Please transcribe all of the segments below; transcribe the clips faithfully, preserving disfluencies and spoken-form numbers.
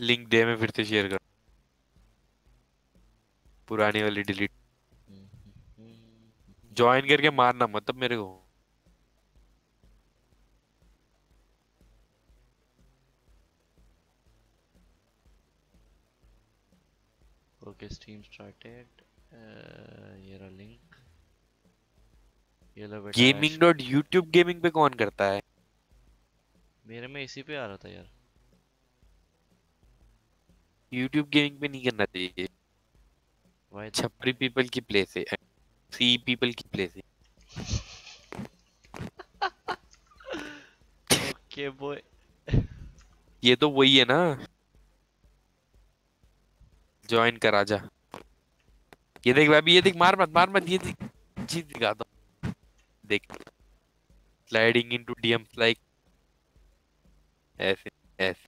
Link दे, मैं फिर से शेयर कर, पुरानी वाली डिलीट। ज्वाइन करके मारना मतलब मेरे को। Okay stream started. ये रहा लिंक, ये लो बेटा। गेमिंग डॉट यूट्यूब गेमिंग पे कौन करता है? मेरे में इसी पे आ रहा था यार। यूट्यूब गेमिंग पे नहीं करना चाहिए, छपरी पीपल की प्लेस है, सी पीपल की प्लेस है। Okay bye. ये तो वही है ना, ज्वाइन कर आजा। ये देख भाई, ये देख, मार मत मार मत, ये देख चीज दिखाता हूं, देख, स्लाइडिंग इनटू डीएम्स लाइक ऐसे ऐसे।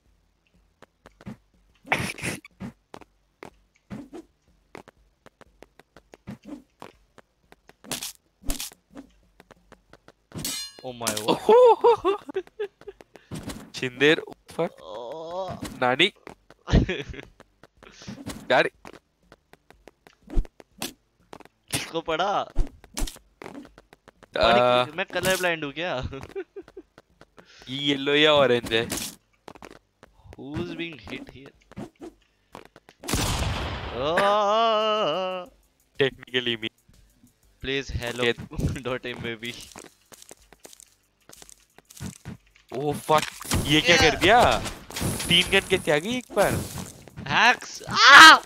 Oh my God. शिंदेर ऊपर नानी यार, किसको पड़ा? आ, मैं कलर ब्लाइंड हूँ क्या? ये येलो या ऑरेंज है? Who's being hit here? Oh, technically me please hello dot mb. Oh fuck, ये क्या कर दिया? तीन गन कैसे आ गई एक बार? Hacks! Ah!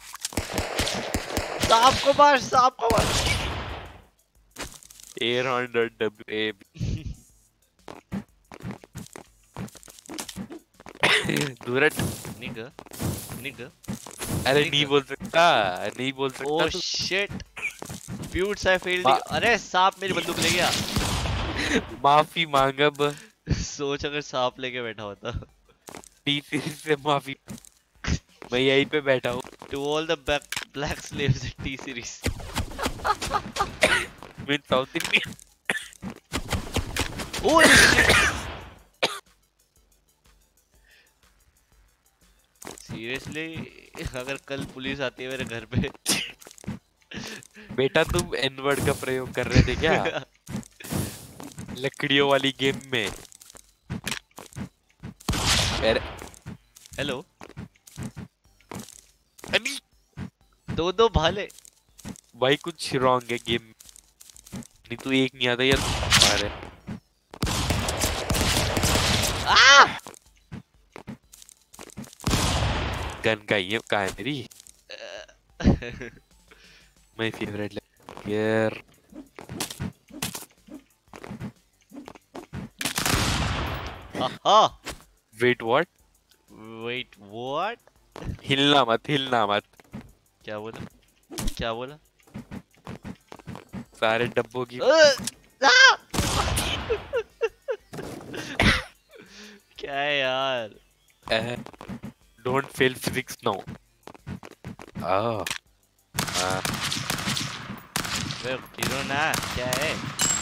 सांप को मार, सांप को मार। एयर हंड्रेड डब्ल्यू ए दूरट निगा निगा। अरे नहीं बोल सकता, नहीं बोल सकता। Oh shit! Buttes I failed. अरे सांप मेरी बंदूक ले गया। माफी मांग अब। सोच अगर सांप लेके बैठा होता। टी सीरीज से माफी, मैं यहीं पे बैठा हूँ। To all the black black slaves at T series. मैं south Indian. Holy shit! Seriously, अगर कल पुलिस आती है मेरे घर पे। बेटा तुम एन वर्ड का प्रयोग कर रहे थे क्या लकड़ियों वाली गेम में? हेलो, दो दो भाले। भाई कुछ रॉन्ग है गेम, नहीं तो एक नहीं आता यार। अरे गन का ये कहाँ है मेरी? माय फेवरेट यार। हाँ। Wait what? Wait what? हिलना मत, हिलना मत। क्या बोला? क्या बोला? सारे डब्बों की क्या है यार? Don't fail physics now. Ah हाँ वे हीरो ना क्या है?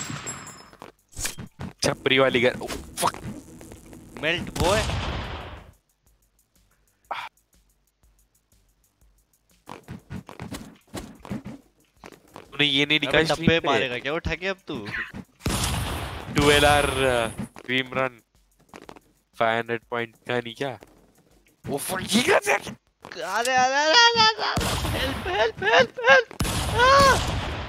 छपरी वाली गन। Fuck melt boy. तूने ये नहीं दिखा डब्बे मारेगा क्या उठा के अब तू? Twelve R stream run five hundred point का नहीं क्या? वो फक ये कैसे? अरे अरे अरे हेल्प हेल्प हेल्प हेल्प।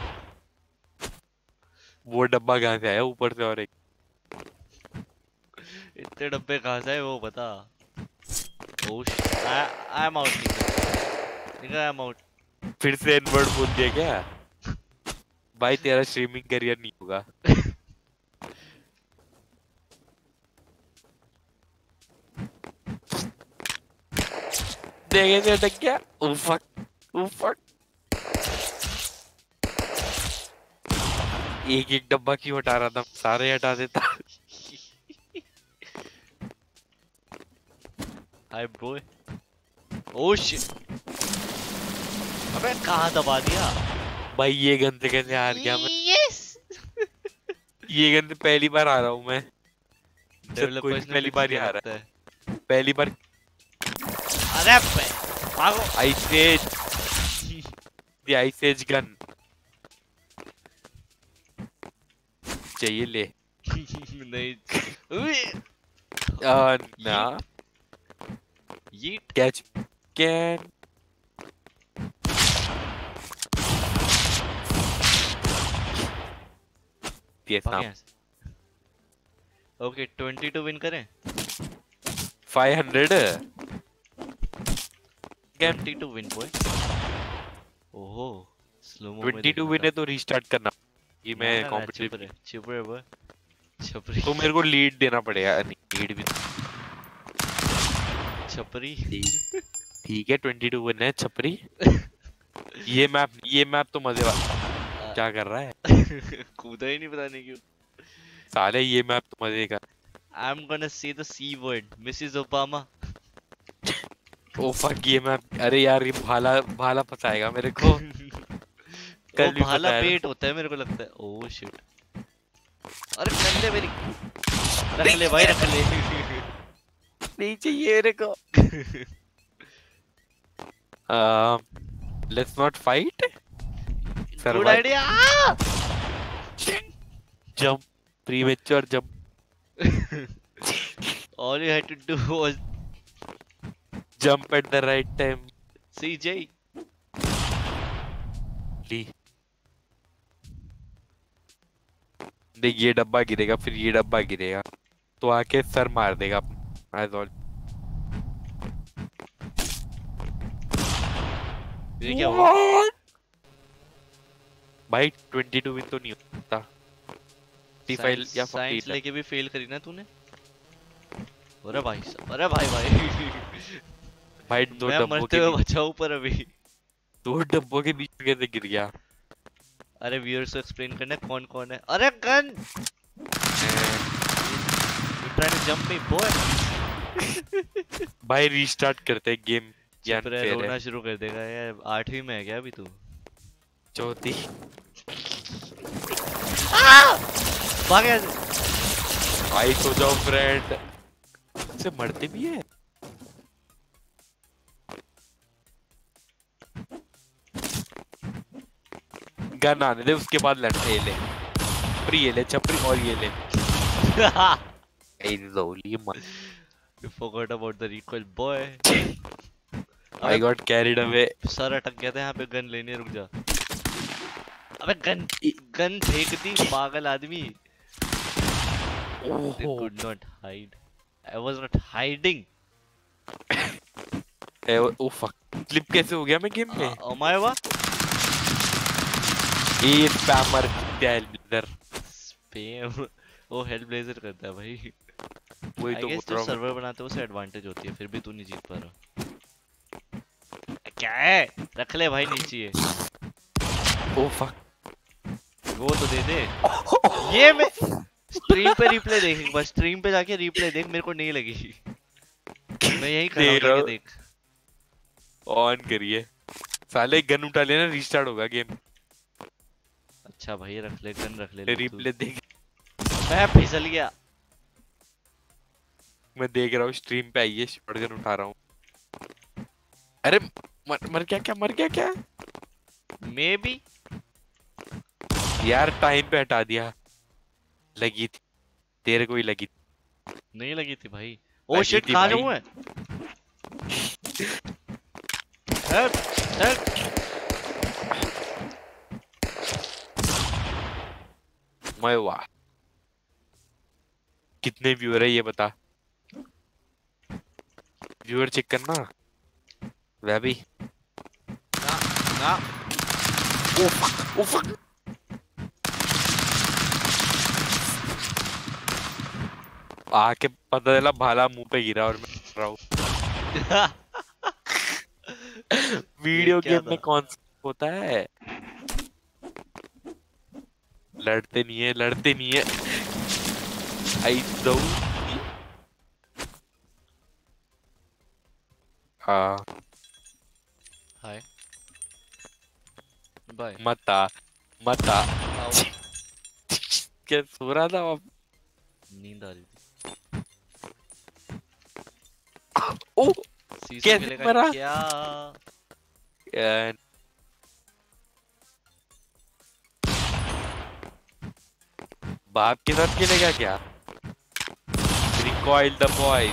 वो डब्बा कहाँ से आया ऊपर से? और एक इतने डब्बे कहाँ से आए वो बता। ओह आई एम आउट निकल आई एम आउट। फिर से एन वर्ड बोल दिया क्या? भाई तेरा स्ट्रीमिंग करियर नहीं होगा। देखे से अटक गया। Oh fuck oh fuck. एक एक डब्बा क्यों हटा रहा था? सारे हटा देता। Hi bro. Oh shit. अबे कहाँ दबा दिया? भाई ये गन से कैसे हार गया मैं? यस। ये गन से पहली बार आ रहा हूँ मैं। कोई डेवलपर्स ने पहली बार ही आ रहा है। पहली बार। अरे बे, भागो। Ice Age, the Ice Age gun चाहिए ले। नहीं। उई, आ, ना यीट। catch can yes भाग now यहाँ से। ओके ट्वेंटी टू विन करें। five hundred twenty two win boy. ओहो स्लो मो में twenty-two देखना win है था। तो रीस्टार्ट करना ये मैं ना, ना, ना, चुप कॉम्पिटिटिव रहे चुप रहे बॉय। छपरी तो मेरे को लीड देना पड़ेगा लीड भी छपरी। ठीक है twenty-two win है छपरी ये मैप ये मैप तो मजे वाला क्या कर रहा है कूदा ही नहीं पता नहीं क्यों। साले ये मैप तो मजे का I'm gonna say the C word, Mrs Obama. Oh fuck ये मैप अरे यार ये भाला भाला फंसाएगा मेरे को वो कल भी भाला फंसाया पेट होता है मेरे को लगता है। Oh shit. अरे कर ले मेरी। रख ले भाई रख ले। नहीं चाहिए मेरे को let's not fight good idea. Jump premature jump All you had to do was jump at the right time C J. ली देख ये डब्बा गिरेगा फिर ये डब्बा गिरेगा तो आके सर मार देगा as all ये क्या हुआ? भाई twenty-two विन तो नहीं होता forty-five या साइंस forty लेके भी फेल करी ना तूने। अरे भाई अरे भाई भाई भाई दो मैं डब्बों मरते के हुए बीच बचा ऊपर अभी। दो डब्बों के बीच में कैसे गिर गया अरे व्यूअर्स को एक्सप्लेन करना है कौन कौन है। अरे gun you trying to jump me boy. भाई रीस्टार्ट करते हैं गेम चुप रहे रोना शुरू कर देगा यार। आठवीं में है क्या अभी तू? चौथी भाग यार। भाई सो जाओ फ्रेंड से मरते भी है गन आने दे उसके बाद लड़ते ले फ्री ये ले छपरी और ये ले Holy man. You forgot about the recoil boy. I got carried away. Sir अटक गया था यहाँ पे गन लेने रुक जा। अबे गन गन फेंक दी पागल आदमी। They could not hide. I was not hiding. ए ओ फक क्लिप कैसे हो गया मैं गेम में ओ माय वा ये स्पैमर ब्लेजर स्पैम वो हेल ब्लेजर करता है भाई। वही तो बोल रहा हूँ सर्वर बनाते हो उसे एडवांटेज होती है फिर भी तू नहीं जीत पा रहा। क्या है रख ले भाई नीचे। ओ फक वो तो दे दे। ये मैं स्ट्रीम पे रिप्ले देख एक बार स्ट्रीम पे जाके रिप्ले देख मेरे को नहीं लगी। मैं यही कर रहा हूँ देख ऑन करिए साले गन उठा लेना रीस्टार्ट होगा गेम। अच्छा भाई रख ले गन रख ले रिप्ले देख मैं फिसल गया। मैं देख रहा हूँ स्ट्रीम पे आई है शॉटगन उठा रहा हूँ। अरे मर, मर क्या क्या मर क्या क्या मे बी यार टाइम पे हटा दिया लगी थी तेरे को ही लगी थी। नहीं लगी थी भाई। ओ शिट कहाँ जाऊँ मैं? हेल्प हेल्प मैं वाह कितने व्यूअर है ये बता व्यूअर चेक करना वह भी ना ना ओ फक ओ फक आके पता चला भाला मुंह पे गिरा और मैं कर रहा हूँ वीडियो गेम में कौन होता है लड़ते नहीं है लड़ते नहीं है आई दो हाँ हाय बाय मता मता क्या सो रहा था अब नींद आ रही थी। ओ सीसी कैसे खेलेगा मरा? क्या? यार, बाप के साथ खेलेगा क्या? Recoil the boy.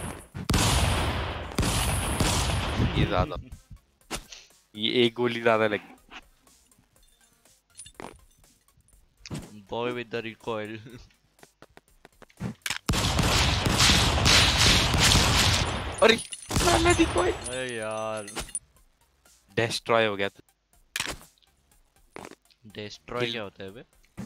ये ज्यादा, ये एक गोली ज्यादा लगी। Boy with the recoil. अरे साला रिकॉइल। अरे यार डिस्ट्रॉय हो गया तो। Destroy Kill. क्या होता है बे?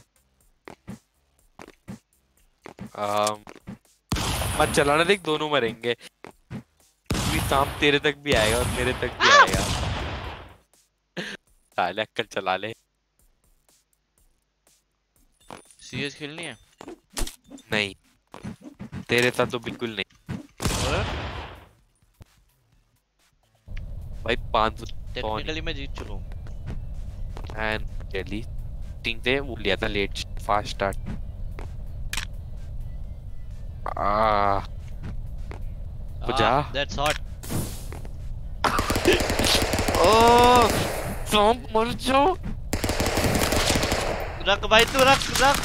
आम, मत चलाना, देख दोनों मरेंगे। भी सांप तेरे तक भी आएगा और मेरे तक भी आएगा। साले अक्कल चला ले। सीएस खेलनी है? नहीं, तेरे साथ तो बिल्कुल नहीं और भाई। पाँच सौ टेक्निकली मैं जीत चुका हूँ। एंड जल्दी टीम से वो लिया था लेट फास्ट स्टार्ट। आ जा। That's hot. ओ सांप मर जाओ। रख भाई तू रख रख।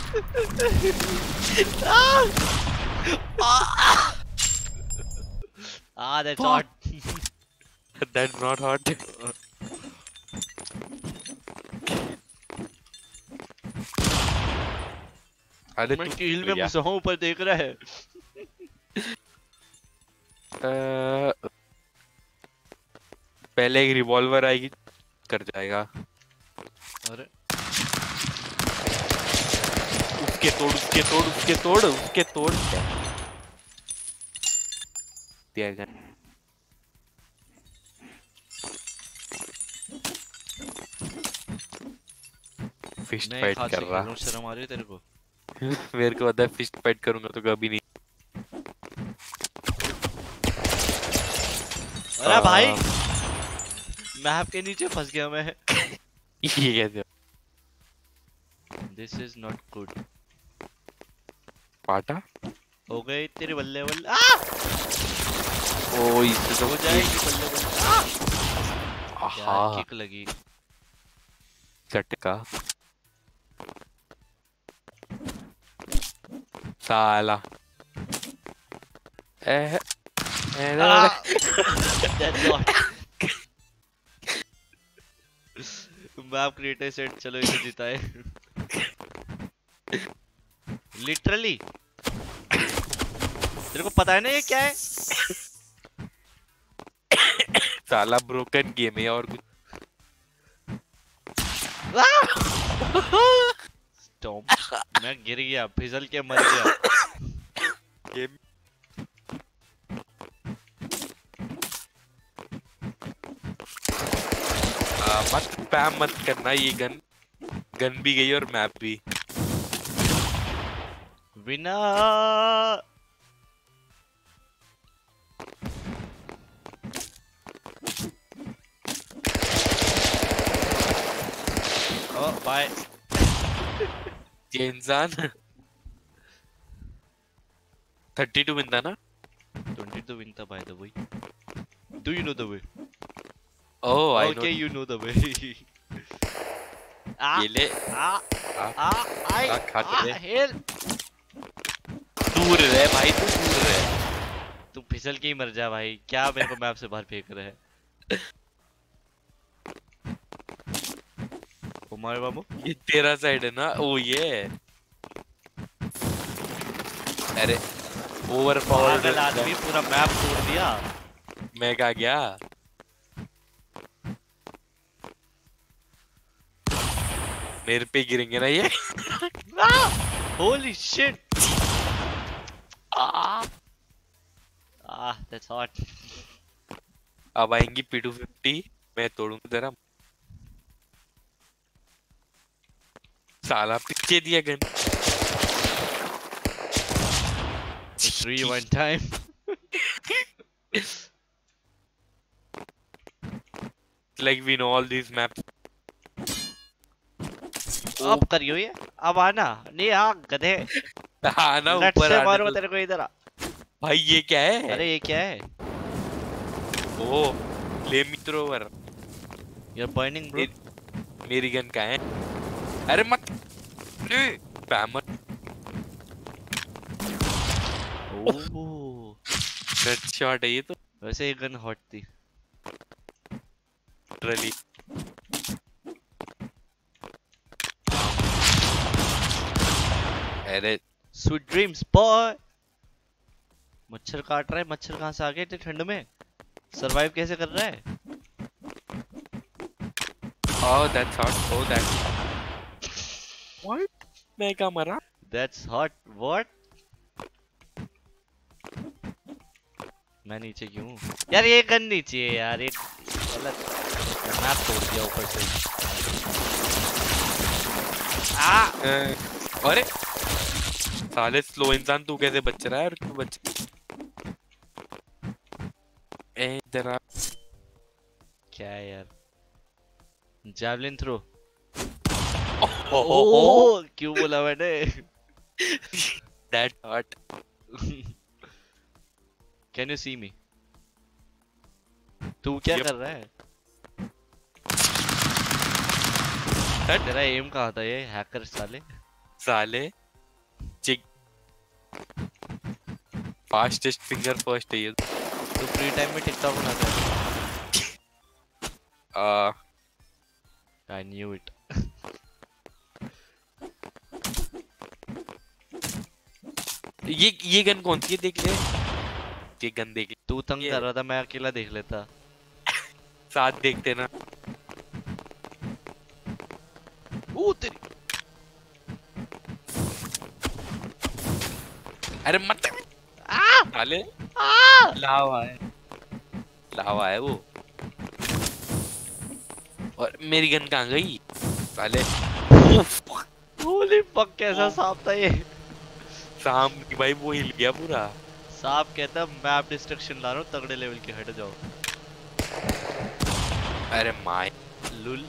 Ah, that's hot. That's not hot. अरे मैं तू कील में घुसा हूँ, ऊपर देख रहा है। अ, पहले एक रिवॉल्वर आएगी, कर जाएगा। अरे उसके तोड़, उसके तोड़, उसके तोड़, उसके तोड़। दिया गया। फिस्ट मैं फाइट हाथ कर से रहा। खेल रहा हूँ, शर्म आ रही है तेरे को? मेरे को पता है फिस्ट फाइट करूंगा तो कभी नहीं। अरे भाई मैप के नीचे फंस गया मैं। ये कैसे दिस इज नॉट गुड। पाटा हो गई तेरी बल्ले बल्ले। आ! ओ इससे तो हो जाएगी बल्ले बल्ले। आ! यार आहा किक लगी। झटका साला। eh eh Ah! That's not. Map creator set, चलो इसे जिताए। लिटरली तेरे को पता है ना ये क्या है? साला ब्रोकन गेम है और कुछ। स्टॉम्प। मैं गिर गया, फिसल के मर गया। गेम आ, मत स्पैम मत करना। ये गन गन भी गई और मैप भी। विना ओ बाय। ये इंसान थर्टी टू विन था ना? ट्वेंटी टू विन था by the way. Do you know the way? Oh I know. Okay you know the way. आ ये ले। आ आ, आ आई आ, खा के आ दे। हेल्प। दूर रहे भाई, तू दूर रहे। तू फिसल के ही मर जा भाई, क्या मेरे को मैप से बाहर फेंक रहा है? कुमार बाबू ये तेरा साइड है ना? ओ ये अरे ओवर पागल आदमी, पूरा मैप तोड़ दिया। मैं कहा गया। मेरे पे गिरेंगे ना ये। Holy shit. Ah that's hot. अब आएंगी पी टू फिफ्टी, मैं तोड़ूंगा तेरा। साला पीछे दिया gun. Three one time. Like we know all these maps. अब करियो ये, अब आना नहीं। आ गधे, आना नट ऊपर से आने मारूंगा दो। तेरे को इधर आ। भाई ये क्या है? अरे ये क्या है? Oh flamethrower. You're burning, bro. मेरी गन का है। अरे मत स्पैमर। ओह हेडशॉट है ये तो वैसे ये गन हॉट थी। लिटरली। अरे Sweet dreams, boy. मच्छर काट रहा है। मच्छर कहाँ से आ गए इतने ठंड में? सरवाइव कैसे कर रहा है? oh that's hot oh that what मैं क्या मरा? That's hot. What? मैं नीचे क्यों? यार ये गन नीचे है यार। ये गलत मैप तोड़ दिया ऊपर से। आ! अरे साले स्लो इंसान तू कैसे बच रहा है और क्यों बच ए इधर आ। क्या है यार? Javelin throw. ओह ओह क्यों बोला मैंने? That hot. Can you see me? तू क्या Yep. कर रहा है? तेरा एम कहाँ था ये हैकर साले? साले चिक फास्टेस्ट फिंगर फर्स्ट है ये। तो फ्री टाइम में टिकटॉक बनाता है? आ I knew it. ये ये गन कौन सी है देख ले। ये गन देख ले। तू तंग ये- कर रहा था, मैं अकेला देख लेता। साथ देखते ना। ओ तेरी। अरे मत आ! साले आ! लावा है लावा है वो। और मेरी गन कहाँ गई साले? होली फक कैसा सांप था ये? शाम की भाई वो हिल गया पूरा। सांप कहता मैप डिस्ट्रक्शन ला रहा हूँ तगड़े लेवल के, हट जाओ। अरे माय लुल।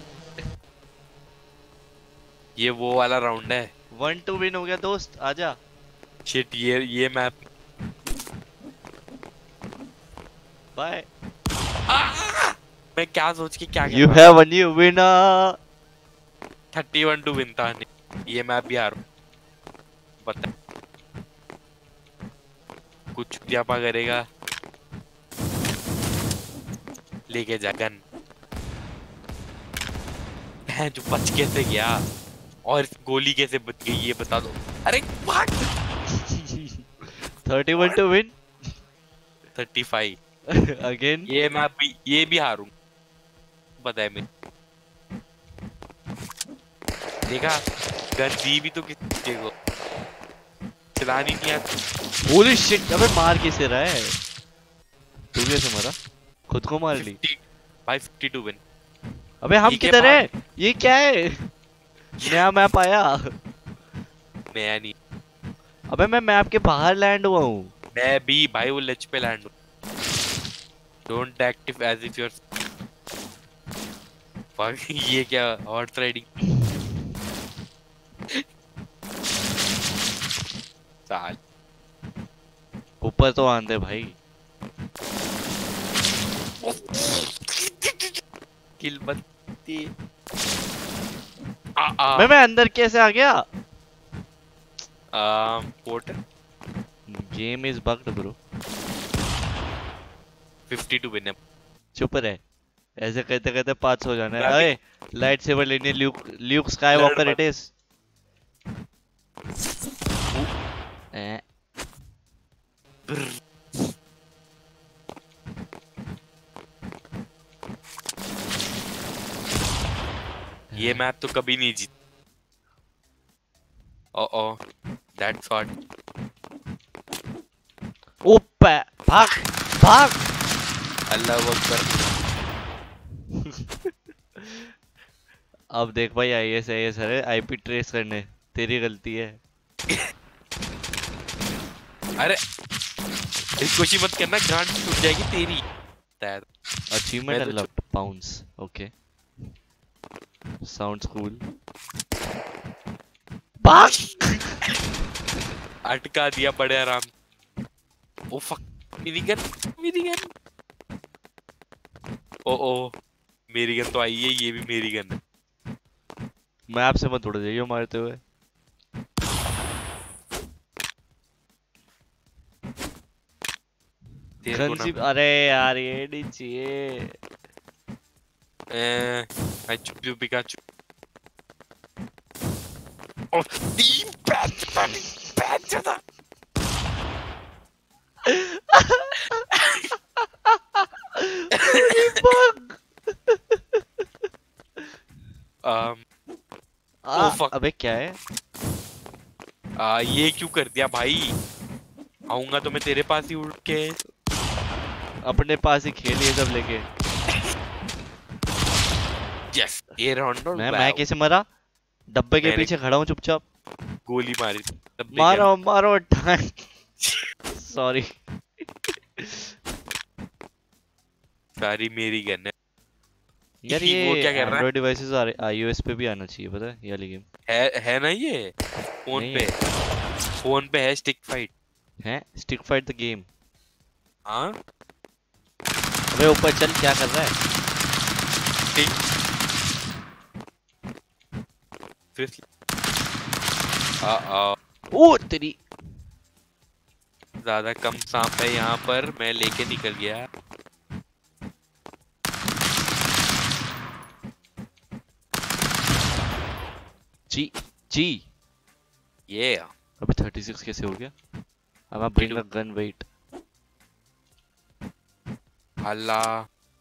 ये वो वाला राउंड है। वन टू विन हो गया दोस्त, आजा। शिट ये ये मैप। बाय। मैं क्या सोच के क्या you have a new winner. Thirty one two win था नहीं। ये मैप भी हारू बता कुछ व्यापा करेगा। लेके जा गन। है जो बच कैसे गया और इस गोली कैसे बच गई ये बता दो। अरे भाग। Thirty one two win thirty five again. ये मैं भी ये भी हारूं पता है मैं। देखा गन दी भी तो किसी को चलानी नहीं आती। Holy shit. अबे मार किसे रहा है? तू कैसे मरा? खुद को मार ली भाई। Fifty two win. अबे हम किधर है? ये क्या है? नया मैप आया। मैं नहीं। अबे मैं मैप के बाहर लैंड हुआ हूँ। मैं भी भाई वो लेच पे लैंड हूँ। Don't active as if you're ये क्या हॉर्स राइडिंग साल। ऊपर तो आंदे भाई। किल बत्ती आ आ मैं मैं अंदर कैसे आ गया? um porter game is bugged bro. Fifty two win. चुप रहे। ऐसे कहते कहते पाँच सौ हो जाना है। मैं अरे लाइट सेवर लेने Luke Luke Skywalker it is. ए ये मैप तो कभी नहीं जीत। ओ ओ दैट्स हॉट। ओपा भाग भाग। अल्लाह अकबर। अब देख भाई आईएस आईएस है आईपी ट्रेस करने। तेरी गलती है। अरे इस कोशिश मत करना गांड टूट जाएगी तेरी। अचीवमेंट मैं तो unlocked pounds. Okay sounds cool. भाग। अटका दिया बड़े आराम। ओ फक मेरी गन मेरी गन। ओ ओ मेरी गन तो आई है, ये भी मेरी गन है। मैप से मत उड़ जाइए मारते हुए। तेरे को गन ना सी, अरे यार ये नहीं चाहिए। ए, आई चुप यू पिकाचू। ओ तीन पैच पैच पैच था। Holy fuck! um, आ, ओ फक। अबे क्या है? आ, ये क्यों कर दिया भाई? आऊंगा तो मैं तेरे पास ही उड़ के। अपने पास ही खेलिए सब लेके। यस, ये राउंड और मैं मैं वाव। कैसे मरा? डब्बे के मैंने पीछे खड़ा हूँ चुपचाप। गोली मारी तब भी मारो मारो टाइम। सॉरी। सारी मेरी गन है। यार वो ये क्या कर रहा है? एंड्रॉइड डिवाइसेस आईओएस पे भी आना चाहिए, पता है ये वाली गेम। है है ना ये फोन नहीं पे? है। फोन पे है स्टिक फाइट। हैं स्टिक फाइट द गेम। हाँ अबे ऊपर चल, क्या कर रहा है? स्टिक फिर आ आ ओ तेरी। ज्यादा कम सांप है यहाँ पर, मैं लेके निकल गया। जी जी। ये अबे थर्टी सिक्स कैसे हो गया? अब मैं ब्रिंग अ गन, वेट। अल्लाह,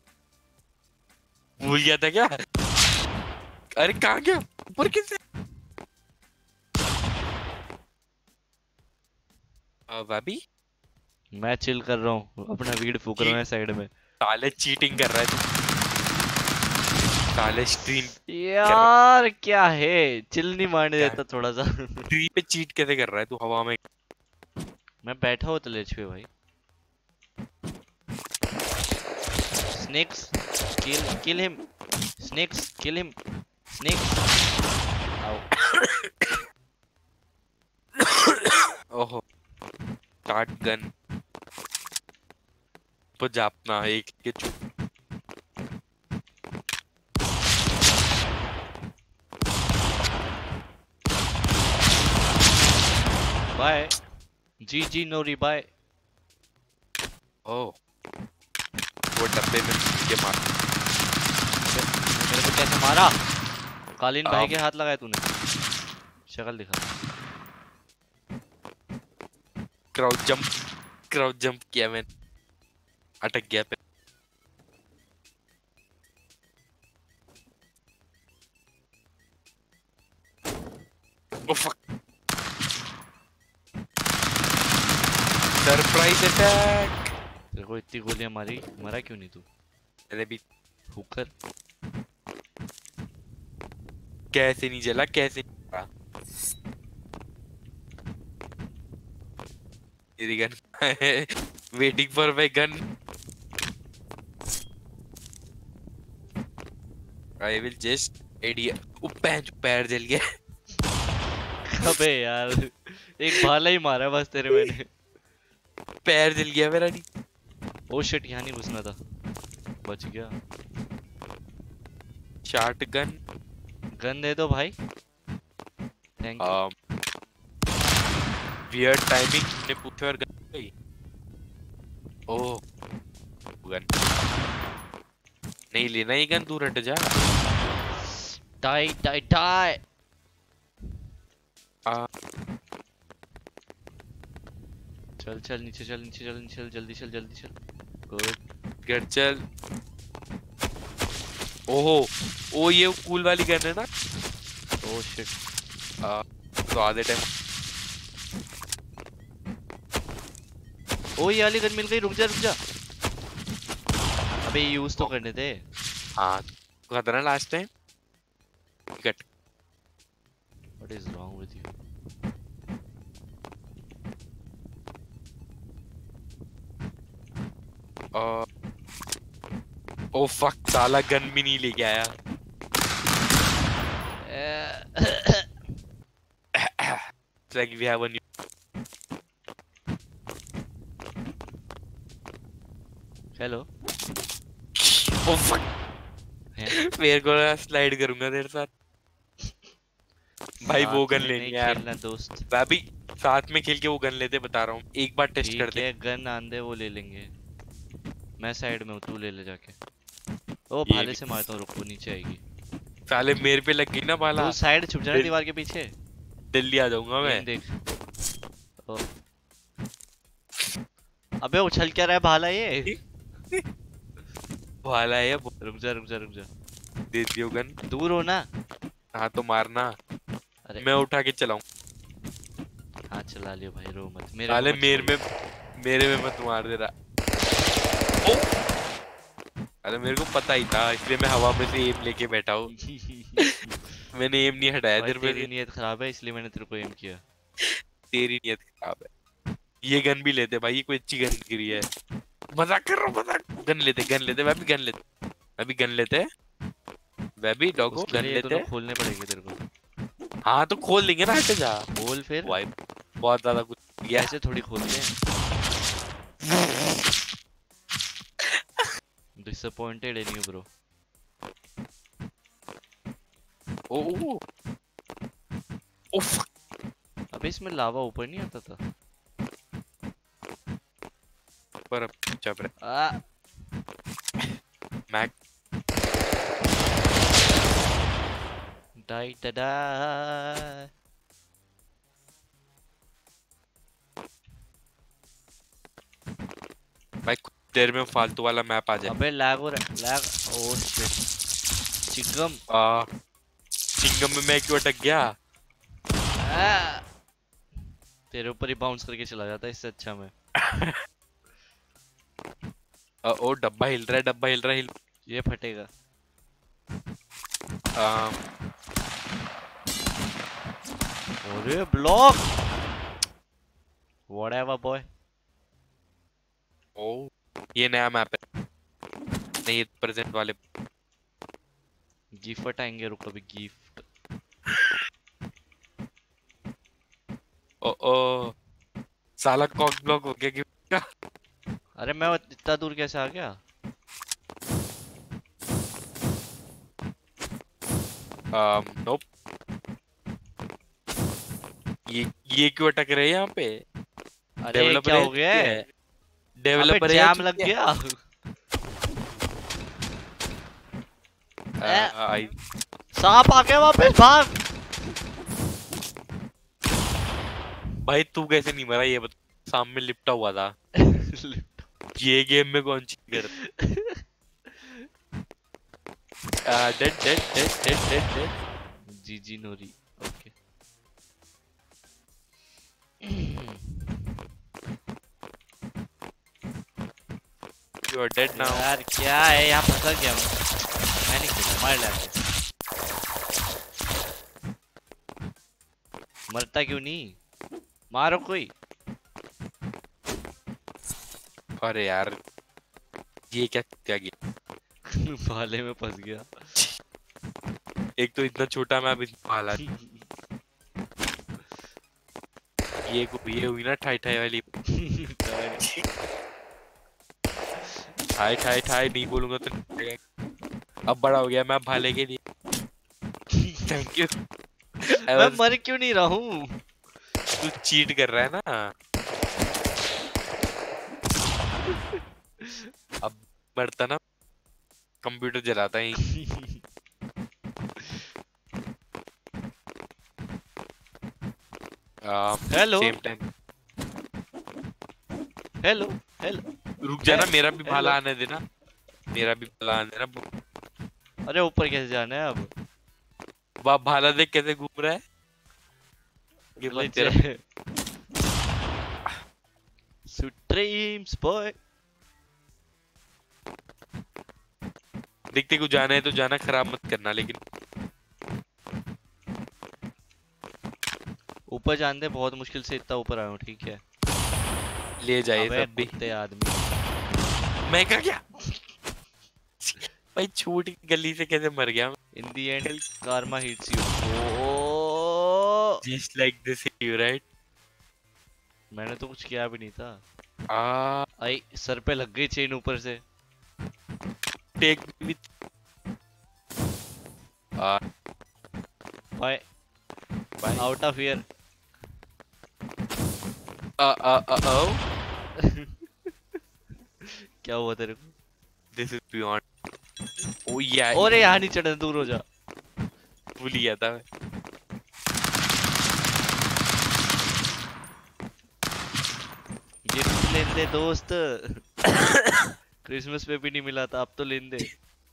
भूल गया था क्या? अरे कहाँ गया? ऊपर कैसे? भाभी मैं चिल कर रहा हूँ, अपना वीड फूक रहा हूँ साइड में। साले चीटिंग कर रहा है तू। साले स्ट्रीम यार क्या है, चिल नहीं मारने क्या? देता थोड़ा सा। स्ट्रीम पे चीट कैसे कर रहा है तू हवा में? मैं बैठा हूँ तलेज पे भाई। Snakes kill kill him, snakes kill him, snakes. आओ। ओहो, स्टार्ट गन तो जापना एक के चुप। Bye G G Nori bye. ओह, वो डब्बे में के मार। मेरे को कैसे मारा? कालीन भाई आम। के हाथ लगाया तूने? शक्ल दिखा। क्राउच जंप क्राउच जंप किया मैंने, अटक गया पे। Oh fuck, surprise attack. तेरे को इतनी गोलियां मारी, मरा क्यों नहीं तू? मैंने भी हुकर। कैसे नहीं जला, कैसे नहीं जला? तेरी gun waiting for my gun. I will just idea. ओ पैंच, पैर जल गया। अबे यार एक भाला ही मारा बस तेरे मैंने। पैर जल गया मेरा। नहीं ओ शिट, यहाँ नहीं घुसना था, बच गया। शॉटगन गन दे दो भाई, thank you. um weird timing ने पूछा और गन गई। ओह गन नहीं लेना, ये गन दूर हट जा। Die die die. आ, चल चल नीचे चल, नीचे चल, नीचे चल, जल्दी चल जल्दी चल। गुड। घर चल। ओहो, ओ ये कूल वाली गन है ना? Oh shit. आ, तो आधे टाइम। ओ ये वाली गन मिल गई, रुक जा रुक जा। अबे यूज तो करने दे। हाँ खतरा last time cut. What is wrong with you? Oh fuck, साला गन भी नहीं लेके आया। It's like we have a new hello. Oh fuck, मेरे को स्लाइड करूंगा तेरे साथ भाई। वो गन लेनी है यार दोस्त। भाभी, साथ में खेल के वो गन लेते, बता रहा हूँ, एक बार टेस्ट कर दे। गन आंदे वो ले लेंगे। मैं साइड में हूँ, तू ले ले जाके। ओ भाले से मारता हूँ, रुको नीचे आएगी। साले मेरे पे लग गई ना भाला। तू साइड छुप जाना दीवार के पीछे। दिल्ली आ जाऊंगा मैं। देख ओ। अबे उछल क्या रहा है भाला ये? भाला है। रुक जा रुक जा रुक जा। दे दियो गन। दूर हो ना। हाँ तो मारना। अरे मैं उठा के चलाऊं। हाँ चला लियो भाई, रो मत। मेरे साले मेरे में मेरे में मत मार दे रहा। ओ अरे मेरे को पता ही था, इसलिए मैं हवा में से एम लेके बैठा हूँ। मैंने एम नहीं हटाया तेरे पे। तेरी नीयत खराब है इसलिए मैंने तेरे को एम किया। तेरी नीयत खराब है। ये गन भी लेते भाई, ये कोई अच्छी गन गिरी है। मजाक कर रहा हूँ, मजाक। गन लेते गन लेते वह भी गन लेते वह भी गन लेते वह भी डॉगो गन लेते। खोलने पड़ेंगे तेरे को। हाँ तो खोल देंगे ना, हट जा। खोल फिर। भाई बहुत ज्यादा कुछ ऐसे थोड़ी खोलते हैं। Disappointed in you bro. ओ ओ अबे इसमें लावा ऊपर नहीं आता था। पर अब चुप रहे। आ मैक डाई डा भाई कुछ देर में फालतू वाला मैप आ जाए। अबे लैग हो रहा लैग। Oh shit. चिंगम आ चिंगम में मैं क्यों अटक गया? आ, तेरे ऊपर ही बाउंस करके चला जाता है, इससे अच्छा मैं। आ, ओ डब्बा हिल रहा है, डब्बा हिल रहा है, हिल। ये फटेगा। आ, अरे ब्लॉक। Whatever boy. ओ ये नया मैप है। नहीं ये प्रेजेंट वाले। गिफ्ट आएंगे, रुको अभी गिफ्ट। ओ ओ साला कॉक ब्लॉक हो गया गिफ्ट का। अरे मैं इतना दूर कैसे आ गया? um, nope. ये ये क्यों अटक रहे हैं यहाँ पे? अरे क्या हो गया है? डेवलपर जैम लग गया। आई सांप आ गया वापस, भाग। भाई तू कैसे नहीं मरा ये बता। सामने लिपटा हुआ था। ये गेम में कौन सी कर? Dead dead dead dead dead dead. GG Nori. Okay You are dead now. यार क्या है यहाँ, फंसा गया मैं। मैं नहीं खेला, मार ले। मरता क्यों नहीं? मारो कोई। अरे यार ये क्या क्या गया? भाले में फंस गया। एक तो इतना छोटा मैं अभी भाला। ये को ये हुई ना ठाई ठाई वाली। ठाई ठाई ठाई नहीं बोलूंगा तो। अब बड़ा हो गया मैं भाले के लिए। Thank you. मैं मर क्यों नहीं रहा हूँ? तू चीट कर रहा है ना। अब मरता ना, कंप्यूटर जलाता ही। Hello same time. Hello hello रुक जाना, मेरा भी भाला आने देना। मेरा भी भाला आने देना। अरे ऊपर कैसे जाना है अब? वाह भाला देख कैसे घूम रहा है। ये बात तेरा सुट्रीम्स बॉय। देखते को जाना है तो जाना, खराब मत करना। लेकिन ऊपर जान दे, बहुत मुश्किल से इतना ऊपर आया हूँ, ठीक है? ले जाए सब भी। आदमी मैं क्या क्या भाई छोटी गली से कैसे मर गया? In the end karma hits you. Just like this, you right? मैंने तो कुछ किया भी नहीं था। आ आई सर पे लग गई चेन ऊपर से। Take with bye bye out of here. Uh uh uh ओ क्या हुआ तेरे को? This is beyond. ओ या और यहाँ नहीं चढ़ना, दूर हो जा। भूल गया था मैं। गिफ्ट लेन दे दोस्त। क्रिसमस पे भी नहीं मिला था, अब तो लेन दे।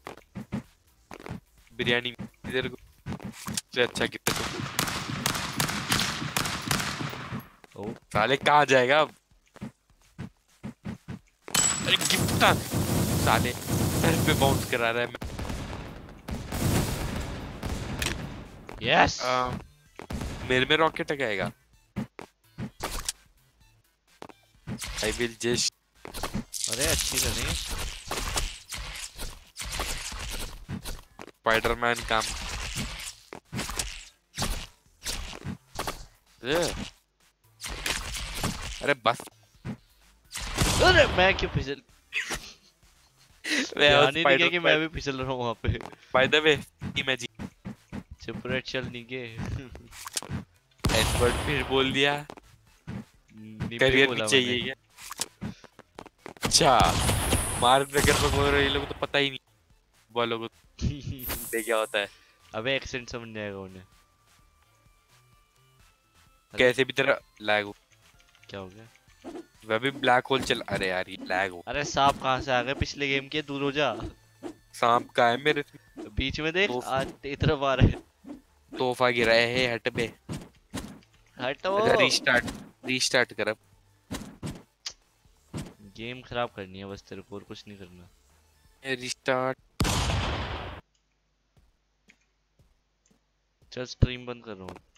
बिरयानी इधर को से अच्छा गिफ्ट तो ओ साले कहाँ जाएगा अब? अरे गिफ्ट था साले सर पे बाउंस करा रहा है। मैं यस आ, मेरे में रॉकेट आएगा। आई विल जस्ट अरे अच्छी तो नहीं। स्पाइडरमैन काम ये। अरे बस अरे मैं क्यों फिसल, मैं ध्यान ही नहीं किया कि मैं स्पाइडर भी फिसल रहा हूँ वहाँ पे। बाय द वे मैं जी चुप रह चल नीगे। एडवर्ड फिर बोल दिया नीबे करियर भी बोला चाहिए मैंने। क्या? अच्छा मार्क नगर में बोल रहे ये लोग तो पता ही नहीं वालों को दे क्या होता है। अबे एक्सेंट समझ जाएगा उन्हें। कैसे भी तेरा लैग हो। क्या हो गया? वह भी ब्लैक होल चल। अरे यार ये लैग हो। अरे सांप कहाँ से आ गए पिछले गेम के? दूर हो जा। सांप का है मेरे बीच में देख, तोफ- आज तेरी तरफ आ रहे। तोहफा गिरा है हट पे। हटो। अच्छा रीस्टार्ट रीस्टार्ट कर अब। गेम खराब करनी है बस तेरे को, और कुछ नहीं करना। रीस्टार्ट चल स्ट्रीम बंद कर रहा हूँ।